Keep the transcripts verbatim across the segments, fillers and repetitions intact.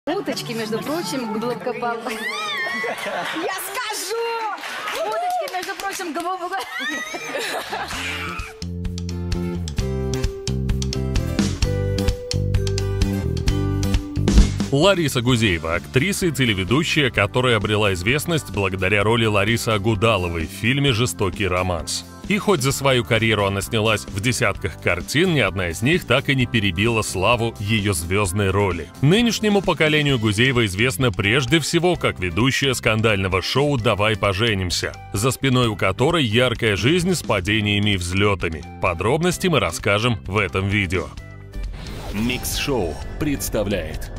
Уточки, между прочим, глубокопал. Я скажу! Уточки, между прочим, глубоко... Лариса Гузеева – актриса и телеведущая, которая обрела известность благодаря роли Ларисы Агудаловой в фильме «Жестокий романс». И хоть за свою карьеру она снялась в десятках картин, ни одна из них так и не перебила славу ее звездной роли. Нынешнему поколению Гузеева известна прежде всего как ведущая скандального шоу «Давай поженимся», за спиной у которой яркая жизнь с падениями и взлетами. Подробности мы расскажем в этом видео. Микс-шоу представляет.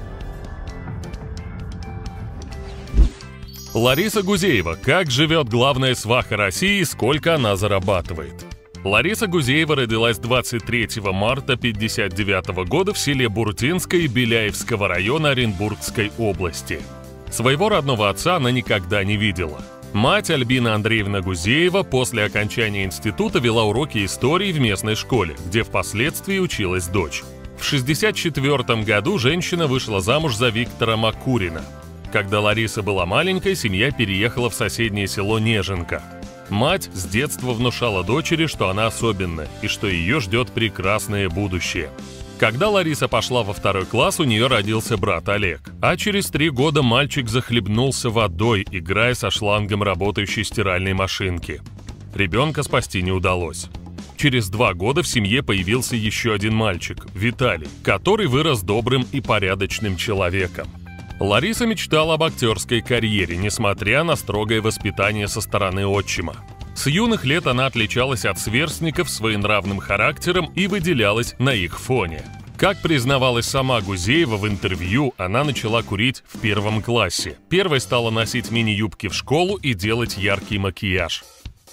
Лариса Гузеева. Как живет главная сваха России и сколько она зарабатывает? Лариса Гузеева родилась двадцать третьего марта тысяча девятьсот пятьдесят девятого года в селе Буртинское Беляевского района Оренбургской области. Своего родного отца она никогда не видела. Мать Альбина Андреевна Гузеева после окончания института вела уроки истории в местной школе, где впоследствии училась дочь. В шестьдесят четвёртом году женщина вышла замуж за Виктора Макурина. Когда Лариса была маленькой, семья переехала в соседнее село Неженка. Мать с детства внушала дочери, что она особенная и что ее ждет прекрасное будущее. Когда Лариса пошла во второй класс, у нее родился брат Олег. А через три года мальчик захлебнулся водой, играя со шлангом работающей стиральной машинки. Ребенка спасти не удалось. Через два года в семье появился еще один мальчик, Виталий, который вырос добрым и порядочным человеком. Лариса мечтала об актерской карьере, несмотря на строгое воспитание со стороны отчима. С юных лет она отличалась от сверстников своенравным характером и выделялась на их фоне. Как признавалась сама Гузеева в интервью, она начала курить в первом классе. Первой стала носить мини-юбки в школу и делать яркий макияж.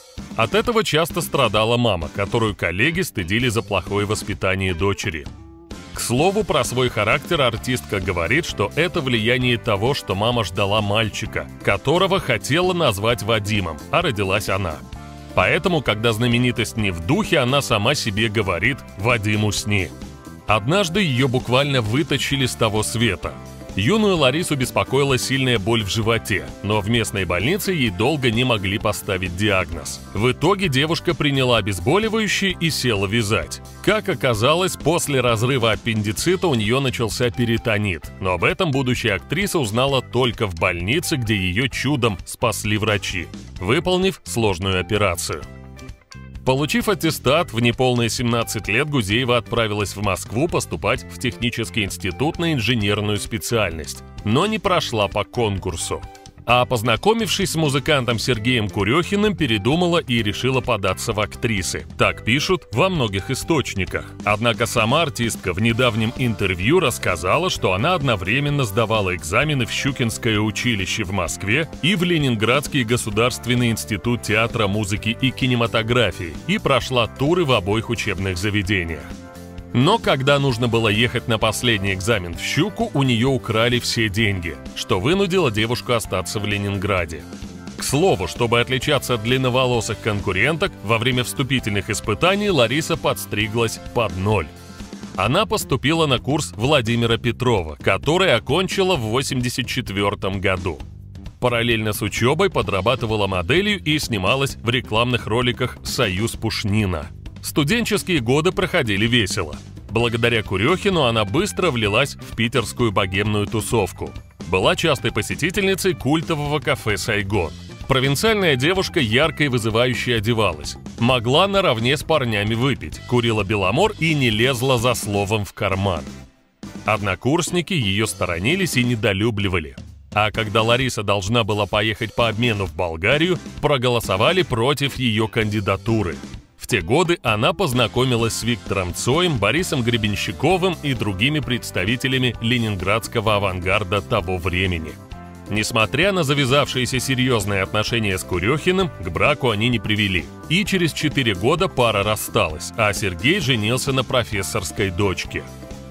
От этого часто страдала мама, которую коллеги стыдили за плохое воспитание дочери. К слову, про свой характер артистка говорит, что это влияние того, что мама ждала мальчика, которого хотела назвать Вадимом, а родилась она. Поэтому, когда знаменитость не в духе, она сама себе говорит «Вадим, усни». Однажды ее буквально вытащили с того света. Юную Ларису беспокоила сильная боль в животе, но в местной больнице ей долго не могли поставить диагноз. В итоге девушка приняла обезболивающее и села вязать. Как оказалось, после разрыва аппендицита у нее начался перитонит, но об этом будущая актриса узнала только в больнице, где ее чудом спасли врачи, выполнив сложную операцию. Получив аттестат, в неполные семнадцать лет Гузеева отправилась в Москву поступать в технический институт на инженерную специальность, но не прошла по конкурсу. А познакомившись с музыкантом Сергеем Курехиным, передумала и решила податься в актрисы. Так пишут во многих источниках. Однако сама артистка в недавнем интервью рассказала, что она одновременно сдавала экзамены в Щукинское училище в Москве и в Ленинградский государственный институт театра, музыки и кинематографии и прошла туры в обоих учебных заведениях. Но когда нужно было ехать на последний экзамен в Щуку, у нее украли все деньги, что вынудило девушку остаться в Ленинграде. К слову, чтобы отличаться от длинноволосых конкуренток, во время вступительных испытаний Лариса подстриглась под ноль. Она поступила на курс Владимира Петрова, который окончила в восемьдесят четвёртом году. Параллельно с учебой подрабатывала моделью и снималась в рекламных роликах «Союз Пушнина». Студенческие годы проходили весело. Благодаря Курехину она быстро влилась в питерскую богемную тусовку. Была частой посетительницей культового кафе «Сайгон». Провинциальная девушка ярко и вызывающе одевалась. Могла наравне с парнями выпить, курила беломор и не лезла за словом в карман. Однокурсники ее сторонились и недолюбливали. А когда Лариса должна была поехать по обмену в Болгарию, проголосовали против ее кандидатуры. В те годы она познакомилась с Виктором Цоем, Борисом Гребенщиковым и другими представителями ленинградского авангарда того времени. Несмотря на завязавшиеся серьезные отношения с Курехиным, к браку они не привели. И через четыре года пара рассталась, а Сергей женился на профессорской дочке.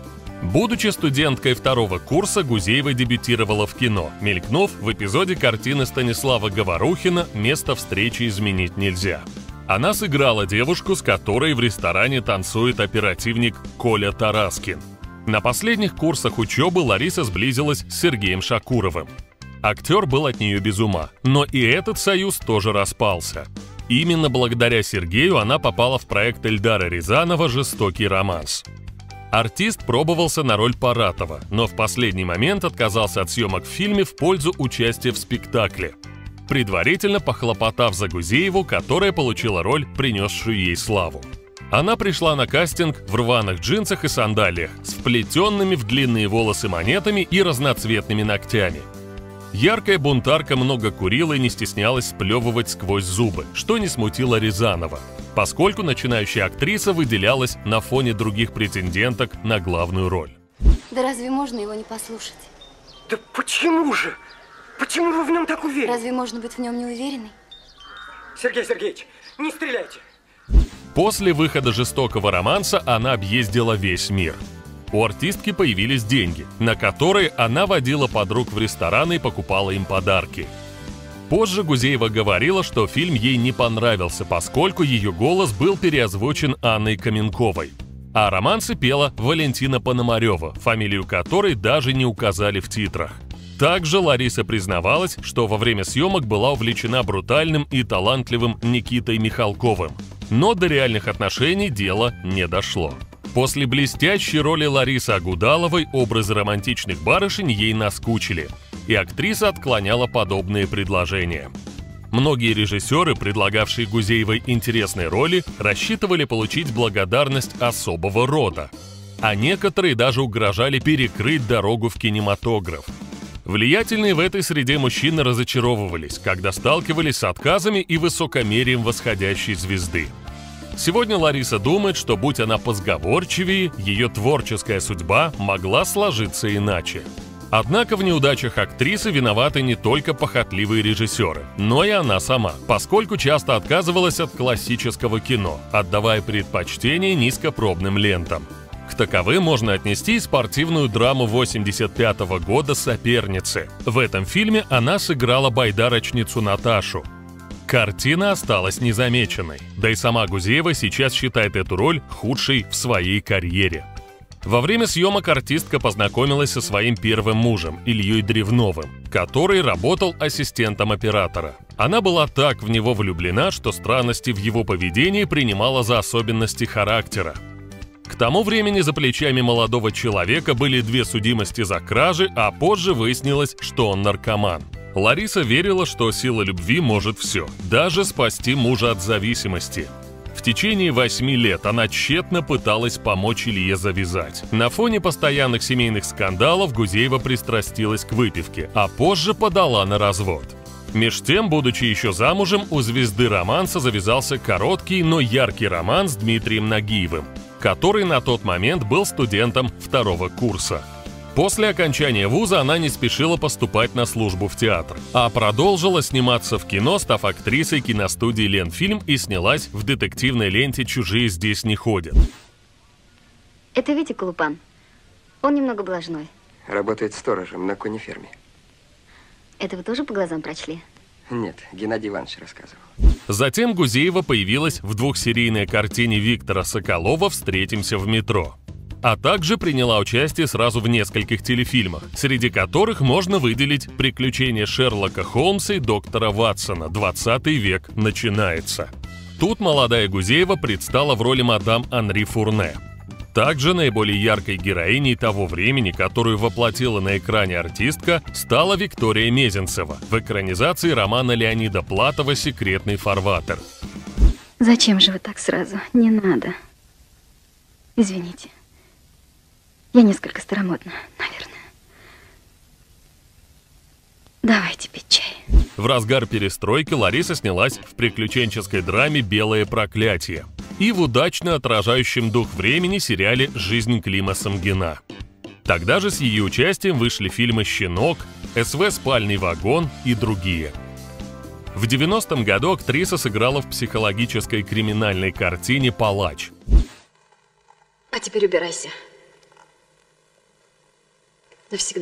Будучи студенткой второго курса, Гузеева дебютировала в кино, мелькнув в эпизоде картины Станислава Говорухина «Место встречи изменить нельзя». Она сыграла девушку, с которой в ресторане танцует оперативник Коля Тараскин. На последних курсах учебы Лариса сблизилась с Сергеем Шакуровым. Актер был от нее без ума, но и этот союз тоже распался. Именно благодаря Сергею она попала в проект Эльдара Рязанова «Жестокий романс». Артист пробовался на роль Паратова, но в последний момент отказался от съемок в фильме в пользу участия в спектакле, предварительно похлопотав за Гузееву, которая получила роль, принесшую ей славу. Она пришла на кастинг в рваных джинсах и сандалиях, с вплетенными в длинные волосы монетами и разноцветными ногтями. Яркая бунтарка много курила и не стеснялась сплевывать сквозь зубы, что не смутило Рязанова, поскольку начинающая актриса выделялась на фоне других претенденток на главную роль. Да разве можно его не послушать? Да почему же? Почему вы в нем так уверены? Разве можно быть в нем не уверенной? Сергей Сергеевич, не стреляйте! После выхода «Жестокого романса» она объездила весь мир. У артистки появились деньги, на которые она водила подруг в рестораны и покупала им подарки. Позже Гузеева говорила, что фильм ей не понравился, поскольку ее голос был переозвучен Анной Каменковой. А романсы пела Валентина Пономарева, фамилию которой даже не указали в титрах. Также Лариса признавалась, что во время съемок была увлечена брутальным и талантливым Никитой Михалковым. Но до реальных отношений дело не дошло. После блестящей роли Ларисы Агудаловой образы романтичных барышень ей наскучили, и актриса отклоняла подобные предложения. Многие режиссеры, предлагавшие Гузеевой интересные роли, рассчитывали получить благодарность особого рода, а некоторые даже угрожали перекрыть дорогу в кинематограф. Влиятельные в этой среде мужчины разочаровывались, когда сталкивались с отказами и высокомерием восходящей звезды. Сегодня Лариса думает, что будь она позговорчивее, ее творческая судьба могла сложиться иначе. Однако в неудачах актрисы виноваты не только похотливые режиссеры, но и она сама, поскольку часто отказывалась от классического кино, отдавая предпочтение низкопробным лентам. К таковым можно отнести и спортивную драму восемьдесят пятого года «Соперницы». В этом фильме она сыграла байдарочницу Наташу. Картина осталась незамеченной, да и сама Гузеева сейчас считает эту роль худшей в своей карьере. Во время съемок артистка познакомилась со своим первым мужем, Ильей Древновым, который работал ассистентом оператора. Она была так в него влюблена, что странности в его поведении принимала за особенности характера. К тому времени за плечами молодого человека были две судимости за кражи, а позже выяснилось, что он наркоман. Лариса верила, что сила любви может все, даже спасти мужа от зависимости. В течение восьми лет она тщетно пыталась помочь Илье завязать. На фоне постоянных семейных скандалов Гузеева пристрастилась к выпивке, а позже подала на развод. Меж тем, будучи еще замужем, у звезды романса завязался короткий, но яркий роман с Дмитрием Нагиевым, который на тот момент был студентом второго курса. После окончания вуза она не спешила поступать на службу в театр, а продолжила сниматься в кино, став актрисой киностудии «Ленфильм» и снялась в детективной ленте «Чужие здесь не ходят». Это Витя Колупан. Он немного блажной. Работает сторожем на конеферме. Это вы тоже по глазам прочли? Нет, Геннадий Иванович рассказывал. Затем Гузеева появилась в двухсерийной картине Виктора Соколова «Встретимся в метро», а также приняла участие сразу в нескольких телефильмах, среди которых можно выделить «Приключения Шерлока Холмса и доктора Ватсона. двадцатый век начинается». Тут молодая Гузеева предстала в роли мадам Анри Фурне. Также наиболее яркой героиней того времени, которую воплотила на экране артистка, стала Виктория Мезенцева в экранизации романа Леонида Платова «Секретный фарватер». Зачем же вы так сразу? Не надо. Извините. Я несколько старомодна, наверное. Давайте пить чай. В разгар перестройки Лариса снялась в приключенческой драме «Белое проклятие» и в удачно отражающем дух времени сериале «Жизнь Клима Самгина». Тогда же с ее участием вышли фильмы «Щенок», «СВ Спальный вагон» и другие. В девяностом году актриса сыграла в психологической криминальной картине «Палач». А теперь убирайся. Навсегда.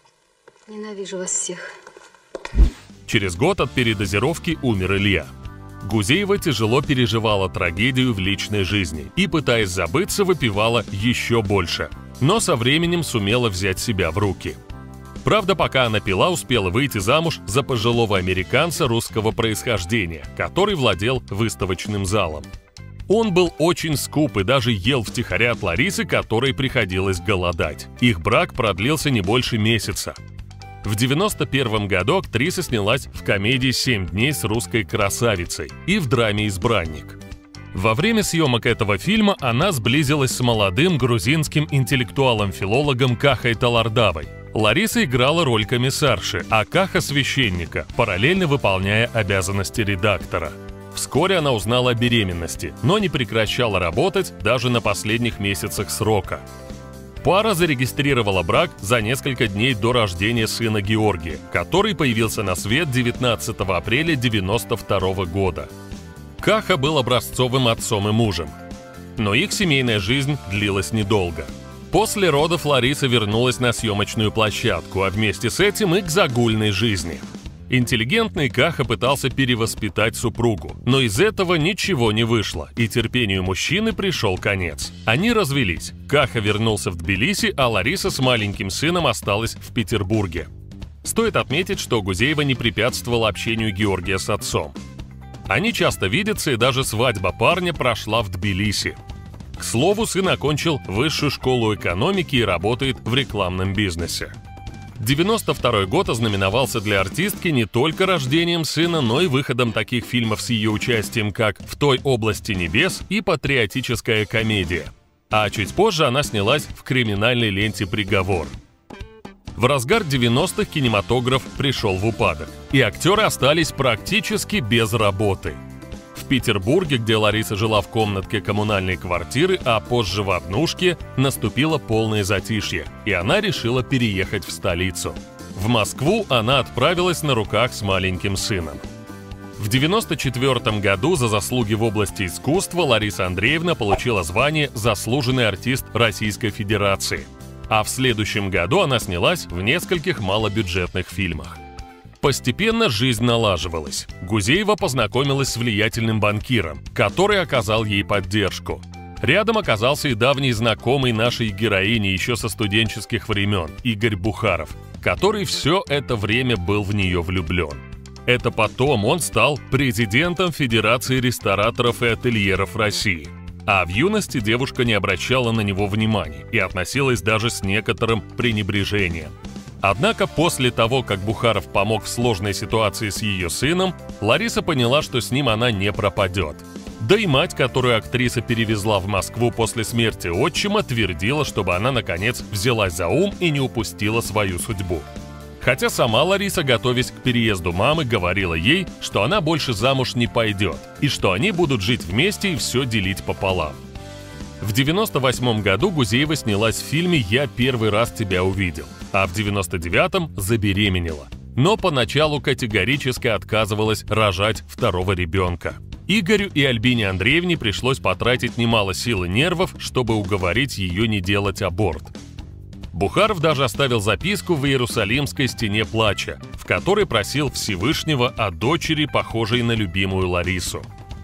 Ненавижу вас всех. Через год от передозировки умер Илья. Гузеева тяжело переживала трагедию в личной жизни и, пытаясь забыться, выпивала еще больше. Но со временем сумела взять себя в руки. Правда, пока она пила, успела выйти замуж за пожилого американца русского происхождения, который владел выставочным залом. Он был очень скуп и даже ел втихаря от Ларисы, которой приходилось голодать. Их брак продлился не больше месяца. В девяносто первом году актриса снялась в комедии «Семь дней с русской красавицей» и в драме «Избранник». Во время съемок этого фильма она сблизилась с молодым грузинским интеллектуалом-филологом Кахой Талардавой. Лариса играла роль комиссарши, а Каха – священника, параллельно выполняя обязанности редактора. Вскоре она узнала о беременности, но не прекращала работать даже на последних месяцах срока. Пара зарегистрировала брак за несколько дней до рождения сына Георгия, который появился на свет девятнадцатого апреля девяносто второго года. Каха был образцовым отцом и мужем. Но их семейная жизнь длилась недолго. После родов Лариса вернулась на съемочную площадку, а вместе с этим и к загульной жизни. Интеллигентный Каха пытался перевоспитать супругу, но из этого ничего не вышло, и терпению мужчины пришел конец. Они развелись. Каха вернулся в Тбилиси, а Лариса с маленьким сыном осталась в Петербурге. Стоит отметить, что Гузеева не препятствовала общению Георгия с отцом. Они часто видятся, и даже свадьба парня прошла в Тбилиси. К слову, сын окончил высшую школу экономики и работает в рекламном бизнесе. девяносто второй год ознаменовался для артистки не только рождением сына, но и выходом таких фильмов с ее участием, как «В той области небес» и «Патриотическая комедия». А чуть позже она снялась в криминальной ленте «Приговор». В разгар девяностых кинематограф пришел в упадок, и актеры остались практически без работы. В Петербурге, где Лариса жила в комнатке коммунальной квартиры, а позже в однушке, наступило полное затишье, и она решила переехать в столицу. В Москву она отправилась на руках с маленьким сыном. В девяносто четвёртом году за заслуги в области искусства Лариса Андреевна получила звание «Заслуженный артист Российской Федерации». А в следующем году она снялась в нескольких малобюджетных фильмах. Постепенно жизнь налаживалась. Гузеева познакомилась с влиятельным банкиром, который оказал ей поддержку. Рядом оказался и давний знакомый нашей героини еще со студенческих времен Игорь Бухаров, который все это время был в нее влюблен. Это потом он стал президентом Федерации рестораторов и ательеров России. А в юности девушка не обращала на него внимания и относилась даже с некоторым пренебрежением. Однако после того, как Бухаров помог в сложной ситуации с ее сыном, Лариса поняла, что с ним она не пропадет. Да и мать, которую актриса перевезла в Москву после смерти отчима, твердила, чтобы она, наконец, взялась за ум и не упустила свою судьбу. Хотя сама Лариса, готовясь к переезду мамы, говорила ей, что она больше замуж не пойдет, и что они будут жить вместе и все делить пополам. В девяносто восьмом году Гузеева снялась в фильме «Я первый раз тебя увидел», а в девяносто девятом забеременела. Но поначалу категорически отказывалась рожать второго ребенка. Игорю и Альбине Андреевне пришлось потратить немало сил и нервов, чтобы уговорить ее не делать аборт. Бухаров даже оставил записку в Иерусалимской стене плача, в которой просил Всевышнего о дочери, похожей на любимую Ларису.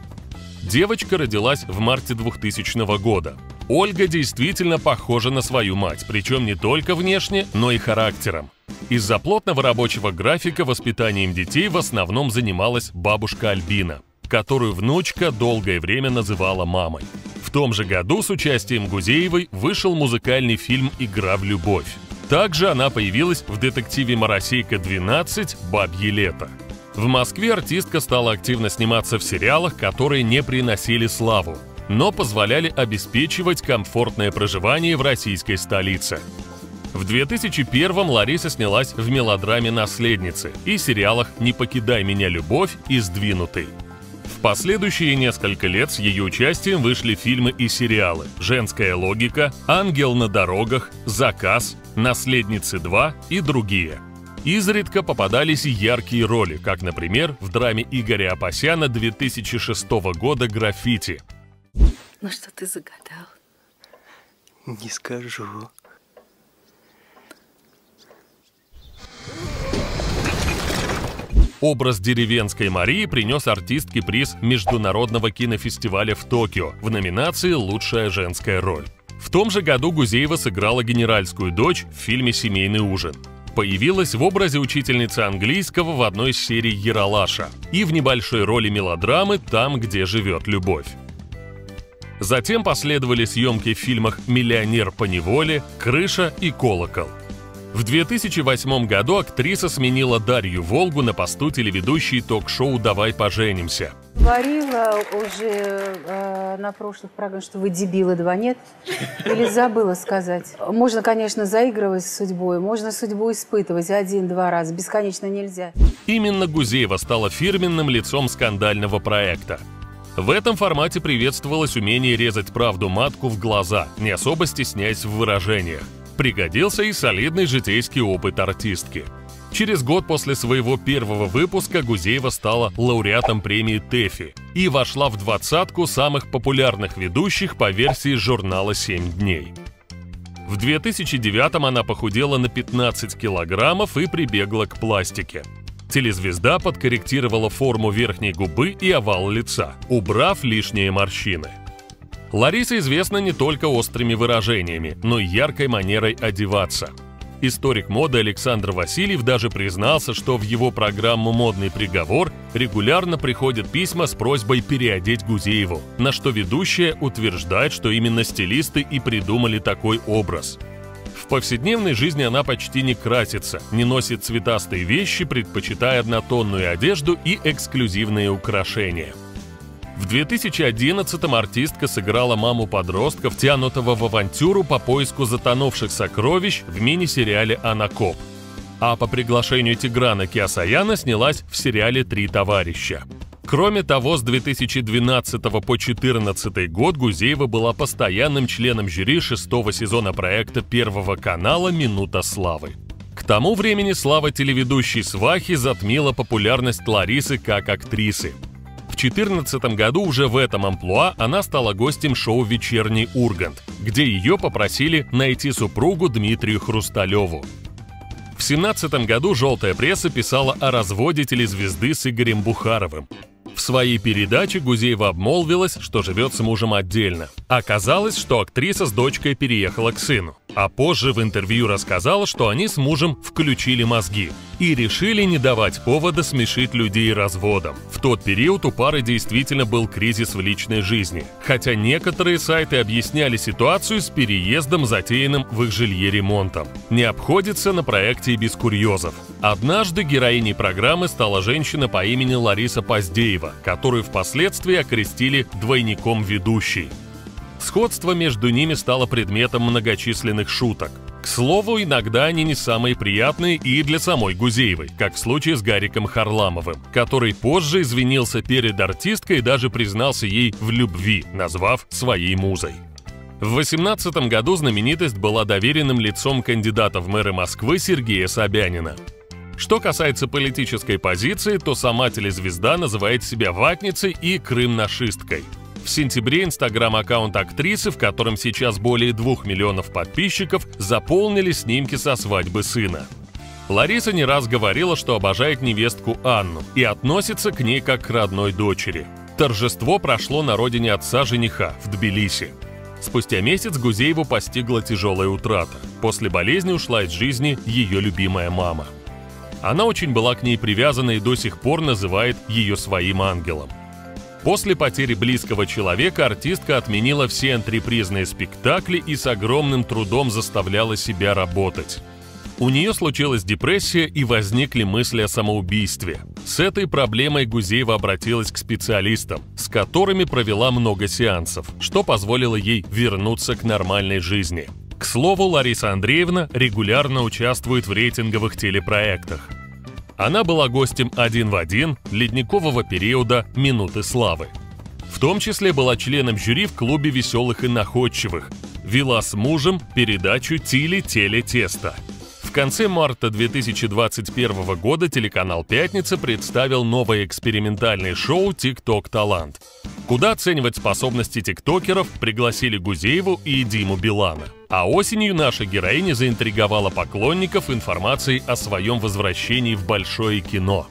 Девочка родилась в марте двухтысячного года. Ольга действительно похожа на свою мать, причем не только внешне, но и характером. Из-за плотного рабочего графика воспитанием детей в основном занималась бабушка Альбина, которую внучка долгое время называла мамой. В том же году с участием Гузеевой вышел музыкальный фильм «Игра в любовь». Также она появилась в детективе «Моросейка двенадцать. Бабье лето». В Москве артистка стала активно сниматься в сериалах, которые не приносили славу, но позволяли обеспечивать комфортное проживание в российской столице. В две тысячи первом Лариса снялась в мелодраме «Наследницы» и сериалах «Не покидай меня, любовь» и «Сдвинутый». В последующие несколько лет с ее участием вышли фильмы и сериалы «Женская логика», «Ангел на дорогах», «Заказ», «Наследницы два» и другие. Изредка попадались и яркие роли, как, например, в драме Игоря Апасяна две тысячи шестого года «Граффити». Ну что ты загадал? Не скажу. Образ деревенской Марии принес артистке приз Международного кинофестиваля в Токио в номинации «Лучшая женская роль». В том же году Гузеева сыграла генеральскую дочь в фильме «Семейный ужин». Появилась в образе учительницы английского в одной из серий «Ералаша» и в небольшой роли мелодрамы «Там, где живет любовь». Затем последовали съемки в фильмах «Миллионер поневоле», «Крыша» и «Колокол». В две тысячи восьмом году актриса сменила Дарью Волгу на посту телеведущей ток-шоу «Давай поженимся». Говорила уже э, на прошлых программах, что вы дебилы, два нет? Или забыла сказать? Можно, конечно, заигрывать с судьбой, можно судьбу испытывать один-два раза, бесконечно нельзя. Именно Гузеева стала фирменным лицом скандального проекта. В этом формате приветствовалось умение резать правду матку в глаза, не особо стесняясь в выражениях. Пригодился и солидный житейский опыт артистки. Через год после своего первого выпуска Гузеева стала лауреатом премии ТЭФИ и вошла в двадцатку самых популярных ведущих по версии журнала «семь дней». В две тысячи девятом она похудела на пятнадцать килограммов и прибегла к пластике. Телезвезда подкорректировала форму верхней губы и овал лица, убрав лишние морщины. Лариса известна не только острыми выражениями, но и яркой манерой одеваться. Историк моды Александр Васильев даже признался, что в его программу «Модный приговор» регулярно приходят письма с просьбой переодеть Гузееву, на что ведущая утверждает, что именно стилисты и придумали такой образ. В повседневной жизни она почти не красится, не носит цветастые вещи, предпочитая однотонную одежду и эксклюзивные украшения. В две тысячи одиннадцатом артистка сыграла маму подростка, втянутого в авантюру по поиску затонувших сокровищ в мини-сериале «Анакоп». А по приглашению Тиграна Кеосаяна снялась в сериале «Три товарища». Кроме того, с две тысячи двенадцатого по две тысячи четырнадцатый год Гузеева была постоянным членом жюри шестого сезона проекта Первого канала «Минута славы». К тому времени слава телеведущей свахи затмила популярность Ларисы как актрисы. В две тысячи четырнадцатом году уже в этом амплуа она стала гостем шоу «Вечерний Ургант», где ее попросили найти супругу Дмитрию Хрусталеву. В две тысячи семнадцатом году «Желтая пресса» писала о разводе телезвезды с Игорем Бухаровым. В своей передаче Гузеева обмолвилась, что живет с мужем отдельно. Оказалось, что актриса с дочкой переехала к сыну. А позже в интервью рассказала, что они с мужем включили мозги и решили не давать повода смешить людей разводом. В тот период у пары действительно был кризис в личной жизни, хотя некоторые сайты объясняли ситуацию с переездом, затеянным в их жилье ремонтом. Не обходится на проекте и без курьезов. Однажды героиней программы стала женщина по имени Лариса Поздеева, которую впоследствии окрестили двойником ведущей. Сходство между ними стало предметом многочисленных шуток. К слову, иногда они не самые приятные и для самой Гузеевой, как в случае с Гариком Харламовым, который позже извинился перед артисткой и даже признался ей в любви, назвав своей музой. В две тысячи восемнадцатом году знаменитость была доверенным лицом кандидата в мэры Москвы Сергея Собянина. Что касается политической позиции, то сама телезвезда называет себя ватницей и крымнашисткой. В сентябре инстаграм-аккаунт актрисы, в котором сейчас более двух миллионов подписчиков, заполнили снимки со свадьбы сына. Лариса не раз говорила, что обожает невестку Анну и относится к ней как к родной дочери. Торжество прошло на родине отца жениха в Тбилиси. Спустя месяц Гузееву постигла тяжелая утрата. После болезни ушла из жизни ее любимая мама. Она очень была к ней привязана и до сих пор называет ее своим ангелом. После потери близкого человека артистка отменила все антрепризные спектакли и с огромным трудом заставляла себя работать. У нее случилась депрессия и возникли мысли о самоубийстве. С этой проблемой Гузеева обратилась к специалистам, с которыми провела много сеансов, что позволило ей вернуться к нормальной жизни. К слову, Лариса Андреевна регулярно участвует в рейтинговых телепроектах. Она была гостем «Один в один», «Ледникового периода», «Минуты славы». В том числе была членом жюри в клубе веселых и находчивых. Вела с мужем передачу «Тили-теле-тесто». В конце марта две тысячи двадцать первого года телеканал «Пятница» представил новое экспериментальное шоу «ТикТок Талант», куда оценивать способности тиктокеров пригласили Гузееву и Диму Билана. А осенью наша героиня заинтриговала поклонников информацией о своем возвращении в большое кино.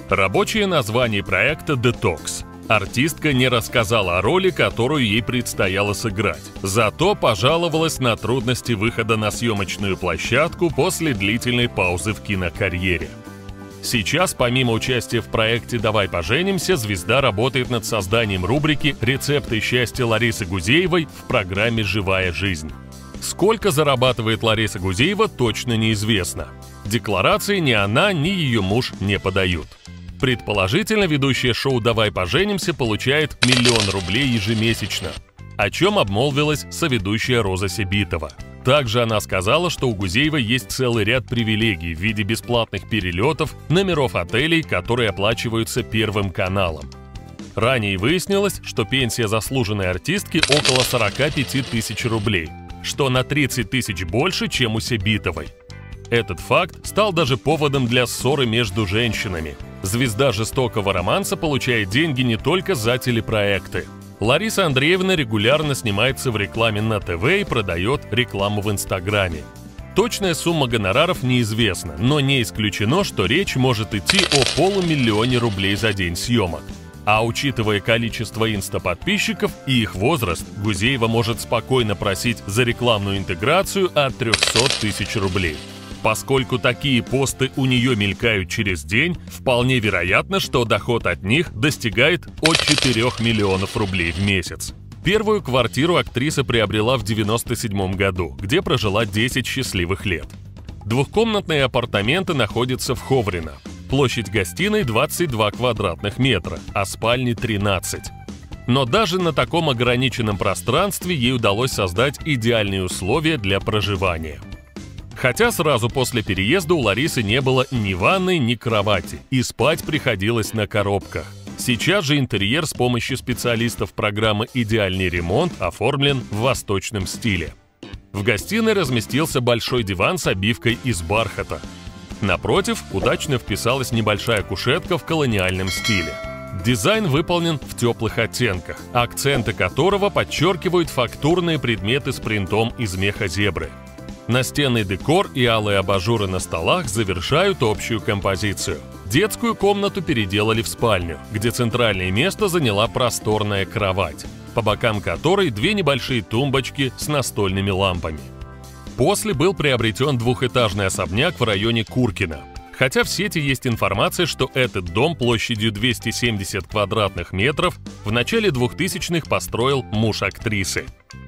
Рабочее название проекта «Детокс». Артистка не рассказала о роли, которую ей предстояло сыграть. Зато пожаловалась на трудности выхода на съемочную площадку после длительной паузы в кинокарьере. Сейчас, помимо участия в проекте «Давай поженимся», звезда работает над созданием рубрики «Рецепты счастья» Ларисы Гузеевой в программе «Живая жизнь». Сколько зарабатывает Лариса Гузеева, точно неизвестно. Декларации ни она, ни ее муж не подают. Предположительно, ведущая шоу «Давай поженимся» получает миллион рублей ежемесячно, о чем обмолвилась соведущая Роза Сибитова. Также она сказала, что у Гузеевой есть целый ряд привилегий в виде бесплатных перелетов, номеров отелей, которые оплачиваются Первым каналом. Ранее выяснилось, что пенсия заслуженной артистки около сорок пять тысяч рублей, что на тридцать тысяч больше, чем у Сибитовой. Этот факт стал даже поводом для ссоры между женщинами. Звезда жестокого романса получает деньги не только за телепроекты. Лариса Андреевна регулярно снимается в рекламе на ТВ и продает рекламу в Инстаграме. Точная сумма гонораров неизвестна, но не исключено, что речь может идти о полумиллионе рублей за день съемок. А учитывая количество инстаподписчиков и их возраст, Гузеева может спокойно просить за рекламную интеграцию от трехсот тысяч рублей. Поскольку такие посты у нее мелькают через день, вполне вероятно, что доход от них достигает от четырёх миллионов рублей в месяц. Первую квартиру актриса приобрела в девяносто седьмом году, где прожила десять счастливых лет. Двухкомнатные апартаменты находятся в Ховрино. Площадь гостиной двадцать два квадратных метра, а спальни тринадцать. Но даже на таком ограниченном пространстве ей удалось создать идеальные условия для проживания. Хотя сразу после переезда у Ларисы не было ни ванной, ни кровати, и спать приходилось на коробках. Сейчас же интерьер с помощью специалистов программы «Идеальный ремонт» оформлен в восточном стиле. В гостиной разместился большой диван с обивкой из бархата. Напротив, удачно вписалась небольшая кушетка в колониальном стиле. Дизайн выполнен в теплых оттенках, акценты которого подчеркивают фактурные предметы с принтом из меха зебры. Настенный декор и алые абажуры на столах завершают общую композицию. Детскую комнату переделали в спальню, где центральное место заняла просторная кровать, по бокам которой две небольшие тумбочки с настольными лампами. После был приобретен двухэтажный особняк в районе Куркино. Хотя в сети есть информация, что этот дом площадью двести семьдесят квадратных метров в начале двухтысячных построил муж актрисы.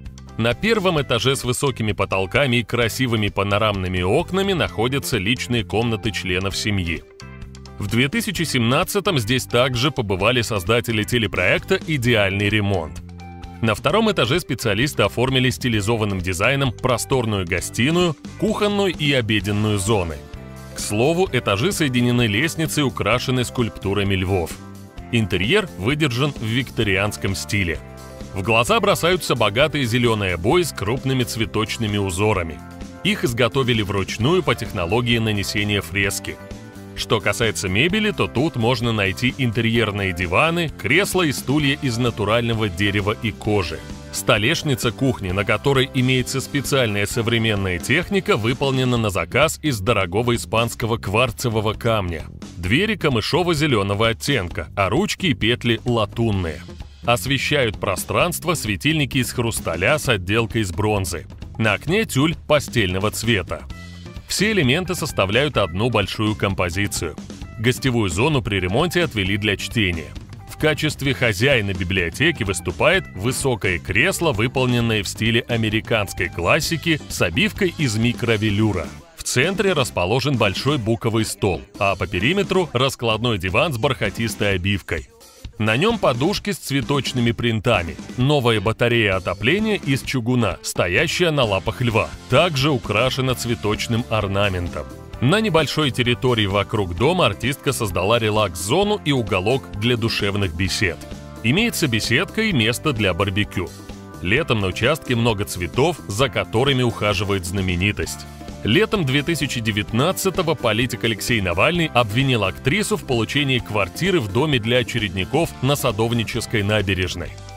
На первом этаже с высокими потолками и красивыми панорамными окнами находятся личные комнаты членов семьи. В две тысячи семнадцатом здесь также побывали создатели телепроекта «Идеальный ремонт». На втором этаже специалисты оформили стилизованным дизайном просторную гостиную, кухонную и обеденную зоны. К слову, этажи соединены лестницей, украшенной скульптурами львов. Интерьер выдержан в викторианском стиле. В глаза бросаются богатые зеленые обои с крупными цветочными узорами. Их изготовили вручную по технологии нанесения фрески. Что касается мебели, то тут можно найти интерьерные диваны, кресла и стулья из натурального дерева и кожи. Столешница кухни, на которой имеется специальная современная техника, выполнена на заказ из дорогого испанского кварцевого камня. Двери камышово-зеленого оттенка, а ручки и петли латунные. Освещают пространство светильники из хрусталя с отделкой из бронзы. На окне тюль постельного цвета. Все элементы составляют одну большую композицию. Гостевую зону при ремонте отвели для чтения. В качестве хозяина библиотеки выступает высокое кресло, выполненное в стиле американской классики с обивкой из микровелюра. В центре расположен большой буковый стол, а по периметру раскладной диван с бархатистой обивкой. На нем подушки с цветочными принтами, новая батарея отопления из чугуна, стоящая на лапах льва, также украшена цветочным орнаментом. На небольшой территории вокруг дома артистка создала релакс-зону и уголок для душевных бесед. Имеется беседка и место для барбекю. Летом на участке много цветов, за которыми ухаживает знаменитость. Летом две тысячи девятнадцатого политик Алексей Навальный обвинил актрису в получении квартиры в доме для очередников на Садовнической набережной.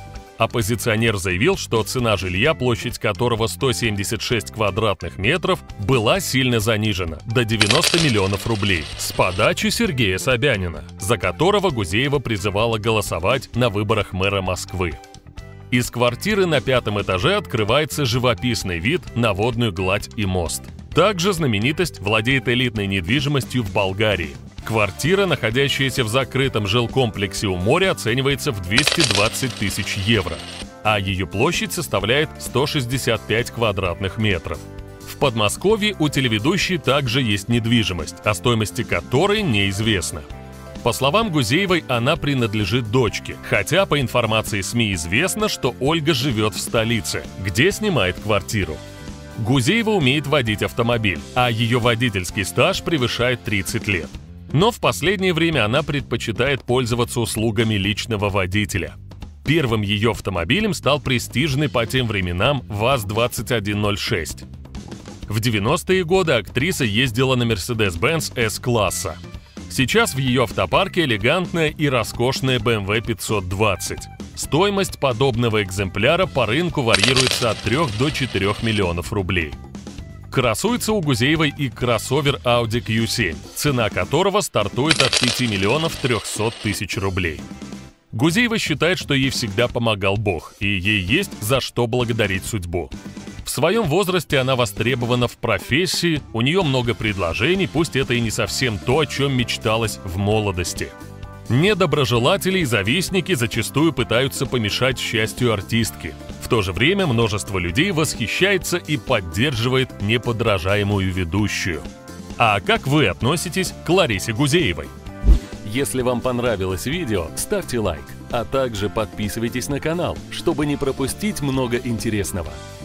Оппозиционер заявил, что цена жилья, площадь которого сто семьдесят шесть квадратных метров, была сильно занижена до девяноста миллионов рублей с подачи Сергея Собянина, за которого Гузеева призывала голосовать на выборах мэра Москвы. Из квартиры на пятом этаже открывается живописный вид на водную гладь и мост. Также знаменитость владеет элитной недвижимостью в Болгарии. Квартира, находящаяся в закрытом жилкомплексе у моря, оценивается в двести двадцать тысяч евро, а ее площадь составляет сто шестьдесят пять квадратных метров. В Подмосковье у телеведущей также есть недвижимость, о стоимости которой неизвестно. По словам Гузеевой, она принадлежит дочке, хотя по информации СМИ известно, что Ольга живет в столице, где снимает квартиру. Гузеева умеет водить автомобиль, а ее водительский стаж превышает тридцать лет. Но в последнее время она предпочитает пользоваться услугами личного водителя. Первым ее автомобилем стал престижный по тем временам ВАЗ двадцать один ноль шесть. В девяностые годы актриса ездила на Mercedes-Benz С-класса. Сейчас в ее автопарке элегантная и роскошная бэ эм вэ пятьсот двадцать. Стоимость подобного экземпляра по рынку варьируется от трёх до четырёх миллионов рублей. Красуется у Гузеевой и кроссовер Audi кью семь, цена которого стартует от пяти миллионов трёхсот тысяч рублей. Гузеева считает, что ей всегда помогал Бог, и ей есть за что благодарить судьбу. В своем возрасте она востребована в профессии, у нее много предложений, пусть это и не совсем то, о чем мечталось в молодости. Недоброжелатели и завистники зачастую пытаются помешать счастью артистки. В то же время множество людей восхищается и поддерживает неподражаемую ведущую. А как вы относитесь к Ларисе Гузеевой? Если вам понравилось видео, ставьте лайк, а также подписывайтесь на канал, чтобы не пропустить много интересного.